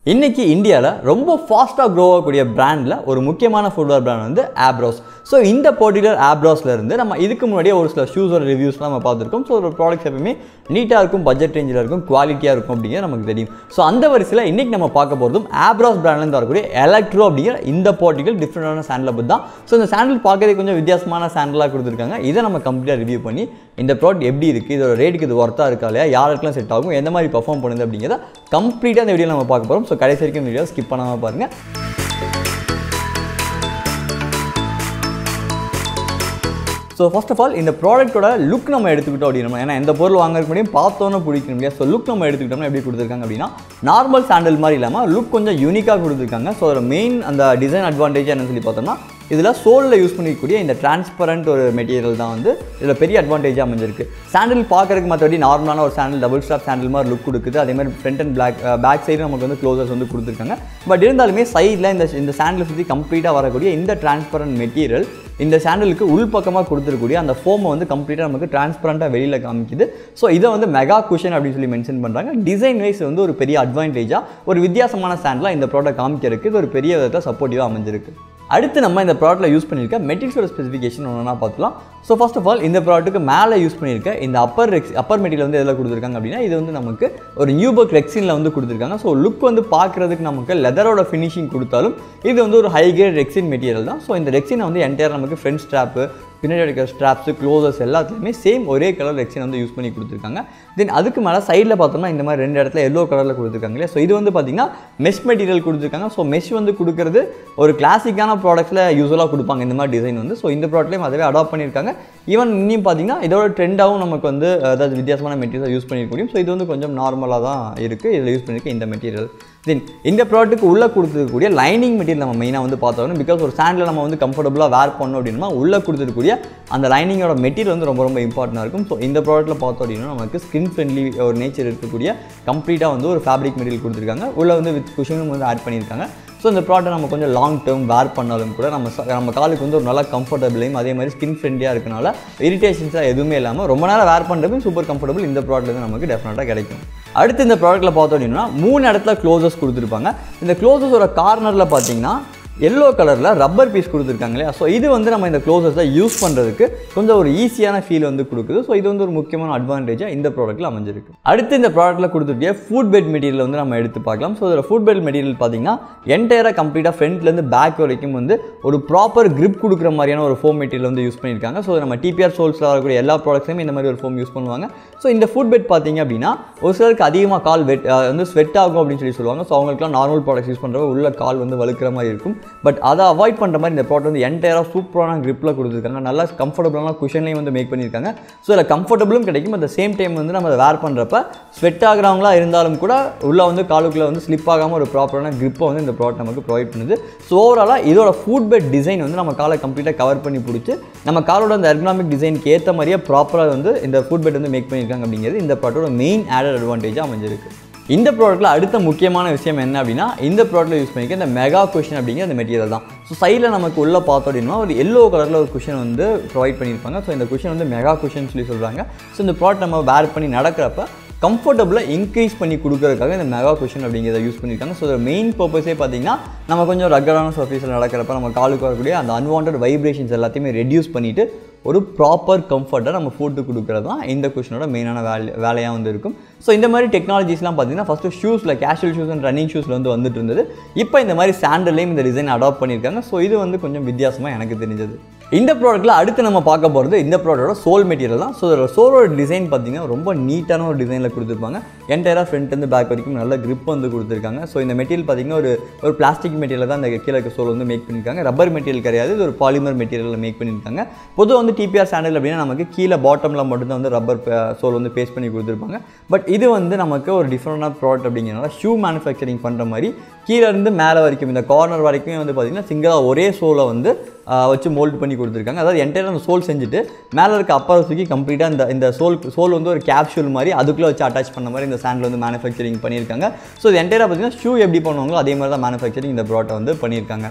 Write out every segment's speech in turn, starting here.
இன்னைக்கு இந்தியால ரொம்ப ஃபாஸ்டா grow ஆகக்கூடிய பிராண்ட்ல ஒரு முக்கியமான ஃபுட்வேர் பிராண்ட் வந்து Abros. So இந்த பர்టిక్యులர் Abrosல இருந்து நம்ம இதுக்கு முன்னாடி ஒரு சில ஷூஸோட ரிவ்யூஸ்லாம் நம்ம பார்த்திருக்கோம். So ஒரு ப்ராடக்ட்ஸ் எப்பவுமே நீட்டா இருக்கும், பட்ஜெட் ரேஞ்சில இருக்கும், குவாலிட்டியா இருக்கும் அப்படிங்கிறது நமக்கு தெரியும். So அந்த வரிசையில இன்னைக்கு நம்ம பார்க்க போறதும் Abros பிராண்ட்ல இருந்து வரக்கூடிய Electro அப்படிங்கிற இந்த பர்టిక్యులர் டிஃபரண்டான சாண்டல் பத்தி தான். So இந்த சாண்டல் பார்க்கறதுக்கு கொஞ்சம் வித்தியாசமான சாண்டலா கொடுத்திருக்காங்க. இதை நம்ம கம்ப்ளீட்டா ரிவ்யூ பண்ணி இந்த ப்ராடக்ட் எப்படி இருக்கு, இதோட ரேட்டுக்கு இது வர்த்தா இருக்கா இல்லையா, யாருக்கெல்லாம் செட் ஆகும், எந்த மாதிரி பெர்ஃபார்ம் பண்ணுது அப்படிங்கறத கம்ப்ளீட்டா இந்த வீடியோல நம்ம பார்க்க போறோம். So கடைசி வரைக்கும் வீடியோ ஸ்கிப் பண்ணாம பாருங்க. So first of all இந்த ப்ராடக்ட்டோட லுக் நம்ம எடுத்துக்கிட்டோம் அப்படினா ஏன்னா எந்த பொருள் வாங்குறதுக்கு முன்னாடி பார்த்தோம்னா பிடிக்கும் இல்லையா. ஸோ லுக் நம்ம எடுத்துக்கிட்டோம்னா எப்படி கொடுத்துருக்காங்க அப்படின்னா நார்மல் சாண்டல் மாதிரி இல்லாமல் லுக் கொஞ்சம் யூனிக்காக கொடுத்துருக்காங்க. ஸோ அதோட மெயின் அந்த டிசைன் அட்வான்டேஜ் என்னன்னு சொல்லி பார்த்தோம்னா இதில் சோலில் யூஸ் பண்ணிக்கக்கூடிய இந்த டிரான்ஸ்பரண்ட் ஒரு மெட்டீரியல் தான் வந்து இதில் பெரிய அட்வான்டேஜாக அமைஞ்சிருக்கு. சாண்டில் பார்க்கறதுக்கு மற்றபடி நார்மலான ஒரு சாண்டில் டபுள் ஸ்டாப் சாண்டில் மாதிரி லுக் கொடுக்குது. அதே மாதிரி ஃப்ரண்ட் அண்ட் பேக் சைடு நமக்கு வந்து க்ளோசர்ஸ் வந்து கொடுத்துருக்காங்க. பட் இருந்தாலுமே சைடில் இந்த சாண்டில் சுற்றி கம்ப்ளீட்டாக வரக்கூடிய இந்த டிரான்ஸ்பரண்ட் மெட்டீரியல் இந்த சாண்டலுக்கு உள்பக்கமாக கொடுத்துருக்கூடிய அந்த ஃபோமை வந்து கம்ப்ளீட்டாக நமக்கு டிரான்ஸ்பரண்ட்டாக வெளியில் காமிக்குது. ஸோ இதை வந்து மெகா குஷன் அப்படின்னு சொல்லி மென்ஷன் பண்ணுறாங்க. டிசைன் வைஸ் வந்து ஒரு பெரிய அட்வான்டேஜாக ஒரு வித்தியாசமான சாண்டலாக இந்த ப்ராடக்ட் காமிக்கிறதுக்கு இது ஒரு பெரிய விதத்தில் சப்போர்ட்டிவாக அமைஞ்சிருக்கு. அடுத்து நம்ம இந்த ப்ராடக்ட்டில் யூஸ் பண்ணியிருக்க மெட்டீரியலோட ஸ்பெசிஃபிகேஷன் ஒன்றா பார்த்துலாம். ஸோ ஃபர்ஸ்ட் ஆஃப் ஆல் இந்த ப்ராடக்ட்டுக்கு மேலே யூஸ் பண்ணியிருக்க இந்த அப்பர் மெட்டீரியல் வந்து எதில் கொடுத்துருக்காங்க அப்படின்னா இது வந்து நமக்கு ஒரு நியூபர்க் ரெக்ஸினில் வந்து கொடுத்துருக்காங்க. ஸோ லுக் வந்து பார்க்குறதுக்கு நமக்கு லெதரோட ஃபினிஷிங் கொடுத்தாலும் இது வந்து ஒரு ஹை கிரேட் ரெக்ஸின் மெட்டீரியல் தான். ஸோ இந்த ரெக்ஸினை வந்து என்டையர் நமக்கு ஃப்ரண்ட் ஸ்ட்ராப்பு, பின்னாடி இருக்கிற ஸ்ட்ராப்ஸு, க்ளோசர்ஸ் எல்லாத்துலேயுமே சேம் ஒரே கலர் ரெக்ஸின் வந்து யூஸ் பண்ணி கொடுத்துருக்காங்க. தென் அதுக்கு மேலே சைடில் பார்த்தோம்னா இந்த மாதிரி ரெண்டு இடத்துல எல்லோ கலரில் கொடுத்துருக்காங்க இல்லையா. ஸோ இது வந்து பார்த்திங்கன்னா மெஷ் மெட்டீரியல் கொடுத்துருக்காங்க. ஸோ மெஷ் வந்து கொடுக்குறது ஒரு கிளாசிக்கான ப்ராடக்ட்ஸில் யூஸ்வலாக கொடுப்பாங்க இந்த மாதிரி டிசைன் வந்து. ஸோ இந்த ப்ராடக்ட்லேயும் அதவே அடாப்ட் பண்ணியிருக்காங்க. ஈவன் இன்னும் பார்த்தீங்கன்னா இதோட ட்ரெண்டாகவும் நமக்கு வந்து அதாவது வித்தியாசமான மெட்டீரியல் யூஸ் பண்ணிக்க முடியும். ஸோ இது வந்து கொஞ்சம் நார்மலாக தான் இருக்குது இதில் யூஸ் பண்ணியிருக்க இந்த மெட்டீரியல். தென் இந்த ப்ராடக்ட்டுக்கு உள்ளே கொடுத்துருக்கக்கூடிய லைனிங் மெட்டீரியல் நம்ம மெயினாக வந்து பார்த்தோம். பிகாஸ் ஒரு சாண்டில் நம்ம வந்து கம்ஃபர்டபுளாக வேர் பண்ணோம் அப்படின்னா உள்ளே கொடுத்துருக்கக்கூடிய அந்த லைனிங்கோட மெட்டீரியல் வந்து ரொம்ப இம்பார்ட்டண்டாக இருக்கும். ஸோ இந்த ப்ராடக்ட்டில் பார்த்தோம் அப்படின்னா நமக்கு ஸ்கின் ஃப்ரெண்ட்லி ஒரு நேச்சர் இருக்கக்கூடிய கம்ப்ளீட்டாக வந்து ஒரு ஃபேப்ரிக் மெட்டீரியல் கொடுத்துருக்காங்க. உள்ளே வந்து வித் குஷனும் வந்து ஆட் பண்ணியிருக்காங்க. ஸோ இந்த ப்ராடக்ட் நம்ம கொஞ்சம் லாங் டேர்ம் வேர் பண்ணாலும் கூட நம்ம காலுக்கு வந்து ஒரு நல்லா கம்ஃபர்டபுளையும் அதே மாதிரி ஸ்கின் ஃப்ரெண்ட்லியாக இருக்கனால இரிட்டேஷன்ஸாக எதுவுமே இல்லாமல் ரொம்ப நேரம் வேர் பண்ணுறதும் சூப்பர் கம்ஃபர்டபுள் இந்த ப்ராடக்ட் வந்து நமக்கு டெஃபினட்டாக கிடைக்கும். அடுத்து இந்த ப்ராடக்ட்டில் பார்த்தோம் அப்படின்னா 3 இடத்துல க்ளோசர்ஸ் கொடுத்துருப்பாங்க. இந்த க்ளோசஸோட கார்னரில் பார்த்தீங்கன்னா எல்லோ கலரில் ரப்பர் பீஸ் கொடுத்துருக்காங்க இல்லையா. ஸோ இது வந்து நம்ம இந்த க்ளோசஸை யூஸ் பண்ணுறதுக்கு கொஞ்சம் ஒரு ஈஸியான ஃபீல் வந்து கொடுக்குது. ஸோ இது வந்து ஒரு முக்கியமான அட்வான்டேஜாக இந்த ப்ராடக்ட்டில் அமைஞ்சிருக்கு. அடுத்து இந்த ப்ராடக்ட்டில் கொடுத்துருக்கிய ஃபுட் பெட் மெட்டீரியல் வந்து நம்ம எடுத்து பார்க்கலாம். ஸோ இதில் ஃபுட் பெட் மெட்டீரியல் பார்த்தீங்கன்னா என்டையராக கம்ப்ளீட்டாக ஃப்ரண்ட்லேருந்து பேக் வரைக்கும் வந்து ஒரு ப்ராப்பர் கிரிப் கொடுக்குற மாதிரியான ஒரு ஃபோம் மெட்டீரியல் வந்து யூஸ் பண்ணியிருக்காங்க. ஸோ நம்ம டிபிஆர் சோல்ஸில் வரக்கூடிய எல்லா ப்ராடக்ட்ஸுமே இந்த மாதிரி ஒரு ஃபோம் யூஸ் பண்ணுவாங்க. ஸோ இந்த ஃபுட் பெட் பார்த்தீங்க அப்படின்னா ஒரு சிலருக்கு அதிகமாக கால் வந்து ஸ்வெட் ஆகும் அப்படின்னு சொல்லுவாங்க. ஸோ அவங்களுக்குலாம் நார்மல் ப்ராடக்ட்ஸ் யூஸ் பண்ணுறவங்க உள்ள கால் வந்து வலுக்கிற மாதிரி இருக்கும். பட் அதை அவாய்ட் பண்ணுற மாதிரி இந்த ப்ராடக்ட் வந்து என்டையராக சூப்பரான கிரிப்பில் கொடுத்துருக்காங்க. நல்லா கம்ஃபர்டபுளான குஷன்லையும் வந்து மேக் பண்ணியிருக்காங்க. ஸோ இதில் கம்ஃபர்டபுளும் கிடைக்கும். அட் த சேம் டைம் வந்து நம்ம அதை வேர் பண்ணுறப்ப ஸ்வெட் ஆகிறவங்களா இருந்தாலும் கூட உள்ளே வந்து காலுக்குள்ளே வந்து ஸ்லிப் ஆகாமல் ஒரு ப்ராப்பரான கிரிப்பை வந்து இந்த ப்ராடக்ட் நமக்கு ப்ரொவைட் பண்ணுது. ஸோ ஓவராலாக இதோட ஃபுட் பெட் டிசைன் வந்து நம்ம காலை கம்ப்ளீட்டாக கவர் பண்ணி பிடிச்சி நம்ம காலோட அந்த எர்கனாமிக் டிசைனுக்கு ஏற்ற மாதிரியே ப்ராப்பராக வந்து இந்த ஃபுட் பெட் வந்து மேக் பண்ணியிருக்காங்க அப்படிங்கிறது இந்த ப்ராடக்டோட மெயின் ஆடட் அட்வான்டேஜாக அமைஞ்சிருக்கு. இந்த ப்ராடக்ட்டில் அடுத்த முக்கியமான விஷயம் என்ன அப்படின்னா இந்த ப்ராடக்ட்டில் யூஸ் பண்ணிக்க இந்த மெகா குஷன் அப்படிங்கிற அந்த மெட்டீரியல் தான். ஸோ சைடில் நமக்கு உள்ளே பார்த்தோம் அப்படின்னா ஒரு எல்லோ கலரில் ஒரு குஷன் வந்து ப்ரொவைட் பண்ணியிருப்பாங்க. ஸோ இந்த குஷன் வந்து மெகா குஷன் சொல்லி சொல்கிறாங்க. ஸோ இந்த ப்ராடக்ட் நம்ம வேர் பண்ணி நடக்கிறப்ப கம்ஃபர்டபுளாக இன்க்ரீஸ் பண்ணி கொடுக்கறதுக்காக இந்த மெகா குஷன் அப்படிங்கிறத யூஸ் பண்ணியிருக்காங்க. ஸோ மெயின் பர்பஸே பார்த்தீங்கன்னா நம்ம கொஞ்சம் ரக்கடான சர்ஃபேஸில் நடக்கிறப்ப நம்ம காலுக்கு வரக்கூடிய அந்த அன்வான்ட் வைப்ரேஷன்ஸ் எல்லாத்தையுமே ரெடியூஸ் பண்ணிவிட்டு ஒரு ப்ராப்பர் கம்ஃபர்ட்டை நம்ம ஃபுட்டு கொடுக்குறது தான் இந்த குஷனோட மெயினான வேலையாக வந்து இருக்கும். ஸோ இந்த மாதிரி டெக்னாலஜிஸ்லாம் பார்த்தீங்கன்னா ஃபஸ்ட்டு ஷூஸில் கேஷுவல் ஷூஸ் அண்ட் ரன்னிங் ஷூஸில் வந்து வந்துட்டு இருந்தது. இப்போ இந்த மாதிரி சாண்டல்லையும் இந்த டிசைன் அடாப்ட் பண்ணியிருக்காங்க. ஸோ இது வந்து கொஞ்சம் வித்தியாசமாக எனக்கு தெரிஞ்சது. இந்த ப்ராடக்ட்டில் அடுத்து நம்ம பார்க்க போகிறது இந்த ப்ராடக்டோட சோல் மெட்டீரியல் தான். ஸோ இதோட சோலோட டிசைன் பார்த்தீங்கன்னா ரொம்ப நீட்டான ஒரு டிசைனில் கொடுத்துருப்பாங்க. என்டையராக ஃப்ரண்ட்லேருந்து பேக் வரைக்கும் நல்ல கிரிப் வந்து கொடுத்துருக்காங்க. ஸோ இந்த மெட்டீரியல் பார்த்தீங்கன்னா ஒரு பிளாஸ்டிக் மெட்டீரியல் தான் இந்த கீழே இருக்க சோல் வந்து மேக் பண்ணியிருக்காங்க. ரப்பர் மெட்டீரியல் கிடையாது, இது ஒரு பாலிமர் மெட்டீரியலில் மேக் பண்ணியிருக்காங்க. பொதுவாக வந்து டிபிஆர் சாண்டல் அப்படின்னா நமக்கு கீழே பாட்டமில் மட்டும்தான் வந்து ரப்பர் சோல் வந்து பேஸ்ட் பண்ணி கொடுத்துருப்பாங்க. பட் இது வந்து நமக்கு ஒரு டிஃப்ரெண்டான ப்ராடக்ட் அப்படிங்கிறனால ஷூ மேனுஃபேக்சரிங் பண்ணுற மாதிரி கீழே இருந்து மேலே வரைக்கும் இந்த கார்னர் வரைக்கும் வந்து பார்த்திங்கன்னா சிங்கிளாக ஒரே சோலை வந்து வச்சு மோல்ட் பண்ணி கொடுத்துருக்காங்க. அதாவது என்டையராக அந்த சோல் செஞ்சுட்டு மேலே இருக்க அப்பர் தூக்கி கம்ப்ளீட்டாக இந்த சோல் வந்து ஒரு கேப்சூல் மாதிரி அதுக்குள்ளே வச்சு அட்டாச் பண்ண மாதிரி இந்த சாண்டில் வந்து மேனுஃபேக்சரிங் பண்ணியிருக்காங்க. ஸோ இது என்டையராக பார்த்திங்கன்னா ஷூ எப்படி பண்ணுவாங்களோ அதே மாதிரி தான் மேனுஃபேக்சரிங் இந்த ப்ராடக்ட்டை வந்து பண்ணியிருக்காங்க.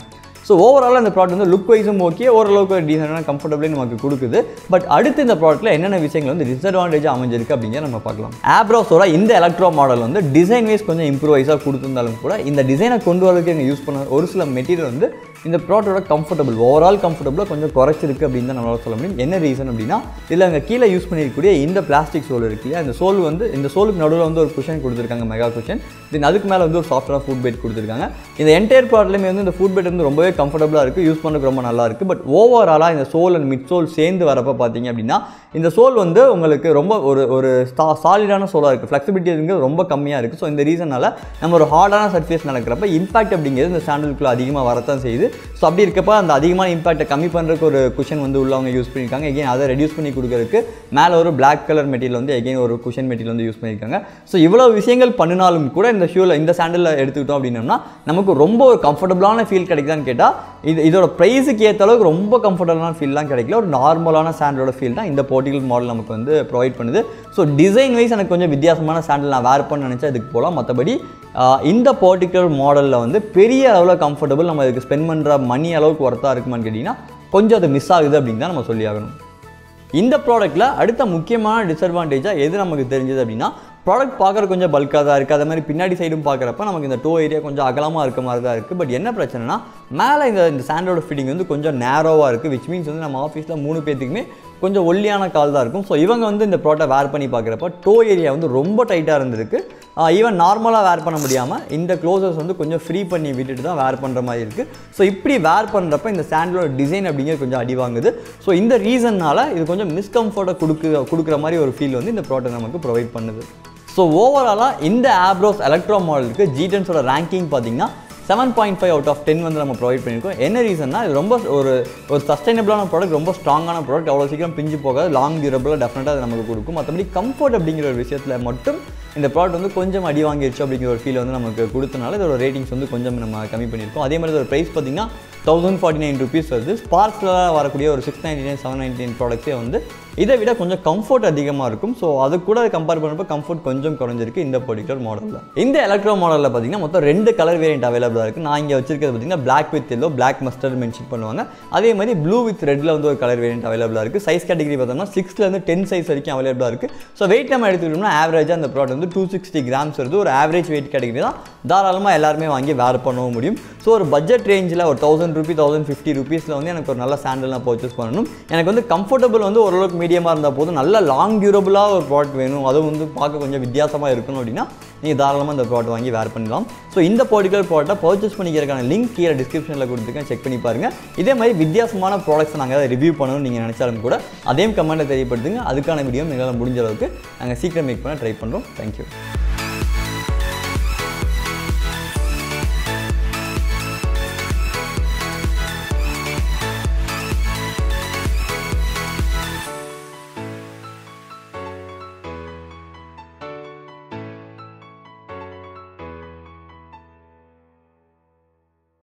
ஸோ ஓவரால் இந்த ப்ராடக்ட் வந்து லுக் வைஸும் ஓகே, ஓரளவுக்கு டீசெண்டான கம்ஃபர்டபிளே நமக்கு கொடுக்குது. பட் அடுத்து இந்த ப்ராடக்ட்டில் என்னென்ன விஷயங்கள் வந்து டிஸ்அட்வான்டேஜாக அமைஞ்சிருக்கு அப்படிங்கிறத நம்ம பார்க்கலாம். ஆப்ரோஸோட இந்த எலக்ட்ரோ மாடல் வந்து டிசைன் வைஸ் கொஞ்சம் இம்ப்ரூவைஸாக கொடுத்துருந்தாலும் கூட இந்த டிசைனை கொண்டு வரதுக்கு எங்கள் யூஸ் பண்ண ஒரு சில மெட்டீரியல் வந்து இந்த ப்ராடக்டோட கம்ஃபர்டபுள் ஓவரால் கம்ஃபர்டபுளாக கொஞ்சம் குறைச்சிருக்கு அப்படின்னு தான் நம்மளால் சொல்ல முடியும். என்ன ரீசன் அப்படின்னா இதில் அங்கே கீழே யூஸ் பண்ணியிருக்கக்கூடிய இந்த பிளாஸ்டிக் சோல் இருக்கு இல்லையா, இந்த சோல் வந்து இந்த சோலுக்கு நடுவில் வந்து ஒரு குஷன் கொடுத்துருக்காங்க, மெகா குஷன். தென் அதுக்கு மேலே வந்து ஒரு சாஃப்டான ஃபுட் பெட் கொடுத்துருக்காங்க. இந்த என்டையர் ப்ராடக்ட்லேயுமே வந்து இந்த ஃபுட் பெட் வந்து ரொம்பவே கம்ஃபர்டபுளாக இருக்குது, யூஸ் பண்ணுறதுக்கு ரொம்ப நல்லா இருக்குது. பட் ஓவராலாக இந்த சோல் அண்ட் மிட் சோல் சேர்ந்து வரப்போ பார்த்தீங்க அப்படின்னா இந்த சோல் வந்து உங்களுக்கு ரொம்ப ஒரு சாலிடான சோலாக இருக்குது, ஃப்ளெக்சிபிலிட்டி ரொம்ப கம்மியாக இருக்குது. ஸோ இந்த ரீசனால் நம்ம ஒரு ஹார்டான சர்ஃபேஸ் நடக்கிறப்ப இம்பாக்ட் அப்படிங்கிறது இந்த சாண்டலுக்குள்ள அதிகமாக வரத்தான் செய்யுது. ஸோ அப்படி இருக்கப்போ அந்த அதிகமான இம்பாக்டை கம்மி பண்ணுறதுக்கு ஒரு குஷன் வந்து உள்ள அவங்க யூஸ் பண்ணியிருக்காங்க. எகைன் அதை ரெடியூஸ் பண்ணி கொடுக்கறதுக்கு மேலே ஒரு பிளாக் கலர் மெட்டீரியல் வந்து எகைன் ஒரு குஷன் மெட்டீரியல் வந்து யூஸ் பண்ணியிருக்காங்க. ஸோ இவ்வளோ விஷயங்கள் பண்ணினாலும் கூட இந்த ஷூவில் இந்த சாண்டலில் எடுத்துக்கிட்டோம் அப்படின்னோம்னா நமக்கு ரொம்ப ஒரு கம்ஃபர்டபுளான ஃபீல் கிடைக்குதான்னு கேட்டால் இதோட ப்ரைஸுக்கு ஏற்ற அளவுக்கு ரொம்ப கம்ஃபர்டபுளான ஃபீல்லாம் கிடைக்கல. ஒரு நார்மலான சாண்டலோட ஃபீல் தான் இந்த பர்டிகுலர் மாடல் நமக்கு வந்து ப்ரொவைட் பண்ணுது. ஸோ டிசைன் வைஸ் எனக்கு கொஞ்சம் வித்தியாசமான சாண்டல் நான் வேர் பண்ண நினச்சா இதுக்கு போகலாம். மற்றபடி இந்த பர்டிகுலர் மாடலில் வந்து பெரிய அளவில் கம்ஃபர்டபுள், நம்ம இதுக்கு ஸ்பெண்ட் பண்ணுற மணி அளவுக்கு ஒர்த்தாக இருக்குமான்னு கேட்டிங்கன்னா கொஞ்சம் அது மிஸ் ஆகுது அப்படின்னு தான் நம்ம சொல்லி ஆகணும். இந்த ப்ராடக்ட்டில் அடுத்த முக்கியமான டிஸ்அட்வான்டேஜாக எது நமக்கு தெரிஞ்சது அப்படின்னா ப்ராடக்ட் பார்க்குற கொஞ்சம் பல்காக தான் இருக்குது. அதே மாதிரி பின்னாடி சைடும் பார்க்குறப்ப நமக்கு இந்த டோ ஏரியா கொஞ்சம் அகலமாக இருக்க மாதிரி தான் இருக்குது. பட் என்ன பிரச்சனைனா மேலே இந்த சாண்டலோட ஃபிட்டிங் வந்து கொஞ்சம் நேரோவாக இருக்குது. விச் மீன்ஸ் வந்து நம்ம ஆஃபீஸில் 3 பேத்துக்குமே கொஞ்சம் ஒல்லியான கால் தான் இருக்கும். ஸோ இவங்க வந்து இந்த ப்ராடக்ட்டை வேர் பண்ணி பார்க்குறப்ப டோ ஏரியா வந்து ரொம்ப டைட்டாக இருந்திருக்கு. ஈவன் நார்மலாக வேர் பண்ண முடியாமல் இந்த க்ளோசர்ஸ் வந்து கொஞ்சம் ஃப்ரீ பண்ணி விட்டுட்டு தான் வேர் பண்ணுற மாதிரி இருக்குது. ஸோ இப்படி வேர் பண்ணுறப்ப இந்த சாண்டலோட டிசைன் அப்படிங்கிறது கொஞ்சம் அடி வாங்குது. ஸோ இந்த ரீசன்னால் இது கொஞ்சம் மிஸ்கம்ஃபர்ட்டை கொடுக்குற மாதிரி ஒரு ஃபீல் வந்து இந்த ப்ராடக்ட் நமக்கு ப்ரொவைட் பண்ணுது. ஸோ ஓவராலாக இந்த ஆப்ரோஸ் எலக்ட்ரோ மாடலுக்கு Gtrendz ரேங்கிங் பார்த்தீங்கன்னா 7.5 out of 10 வந்து நம்ம ப்ரொவைட் பண்ணியிருக்கோம். என்ன ரீசன்னா இது ரொம்ப ஒரு சஸ்டைனபிளான ப்ராடக்ட், ரொம்ப ஸ்ட்ராங்கான ப்ராடக்ட், அவ்வளோ சீக்கிரம் பிஞ்சு போகாது, லாங் டியூரபிளாக டெஃபினட்டாக அது நமக்கு கொடுக்கும். மற்றபடி கம்ஃபர்ட் அப்படிங்கிற ஒரு விஷயத்தில் மட்டும் இந்த ப்ராடக்ட் வந்து கொஞ்சம் அடி வாங்கிடுச்சு அப்படிங்கிற ஒரு ஃபீல் வந்து நமக்கு கொடுத்தனால இதோட ரேட்டிங்ஸ் வந்து கொஞ்சம் நம்ம கம்மி பண்ணியிருக்கோம். அதே மாதிரி இதோட ப்ரைஸ் பார்த்தீங்கன்னா 1049 rupees வருது. ஸ்பார்க்ஸில் வரக்கூடிய ஒரு 699 799 ப்ராடக்ட்ஸே வந்து இதை விட கொஞ்சம் கம்ஃபர்ட் அதிகமாக இருக்கும். ஸோ அது கூட கம்பேர் பண்ணுறப்ப கம்ஃபர்ட் கொஞ்சம் குறைஞ்சிருக்கு இந்த பர்டிகுலர் மாடலில். இந்த எலக்ட்ரோ மாடலில் பார்த்தீங்கன்னா மொத்தம் 2 கலர் வேரியன்ட் அவைலபிளாக இருக்குது. நான் இங்கே வச்சிருக்கிறது பார்த்தீங்கன்னா black with yellow, black mustard mention பண்ணுவாங்க. அதே மாதிரி ப்ளூ வித் ரெட்டில் வந்து ஒரு கலர் வேரியன்ட் அவைலபிளாக இருக்குது. சைஸ் கேட்டகரி பார்த்தோம்னா 6 10 சைஸ் வரைக்கும் அவைலபிளாக இருக்குது. ஸோ வெயிட் நம்ம எடுத்துக்கிட்டோம்னா ஆவரேஜாக அந்த ப்ராடக்ட் வந்து 260 grams வருது. ஒரு ஆவரேஜ் வெயிட் கேட்டகரி தான், தாராளமாக எல்லாருமே வாங்கி வேர் பண்ணவும் முடியும். ஸோ ஒரு பட்ஜெட் ரேஞ்சில் ஒரு 1000 rupees 1050 rupeesல வந்து எனக்கு ஒரு நல்ல சாண்டல் நான் பர்ச்சேஸ் பண்ணணும். எனக்கு வந்து கம்ஃபர்டபுள் வந்து ஓரளவுக்கு மீடியமாக இருந்தால் போதும், நல்ல லாங் டியூரபிளாக ஒரு ப்ராடக்ட் வேணும், அதுவும் வந்து பார்க்க கொஞ்சம் வித்தியாசமாக இருக்கணும் அப்படின்னா நீங்கள் தாராளமாக இந்த ப்ராடக்ட் வாங்கி வேர் பண்ணலாம். ஸோ இந்த பர்டிகுலர் ப்ராடக்ட்டை பர்ச்சேஸ் பண்ணிக்கிறதுக்கான லிங்க் கீழே டிஸ்கிரிப்ஷனில் கொடுத்துருக்கேன், செக் பண்ணி பாருங்கள். இதே மாதிரி வித்தியாசமான ப்ராடக்ட்ஸ் நாங்கள் அதை ரிவ்யூ பண்ணணும்னு நீங்கள் நினச்சாலும் கூட அதையும் கமெண்ட்டில் தெரியப்படுத்துங்க. அதுக்கான வீடியோ எங்களால் முடிஞ்ச அளவுக்கு நாங்கள் சீக்கிரம் மேக் பண்ண ட்ரை பண்ணுறோம். தேங்க்யூ.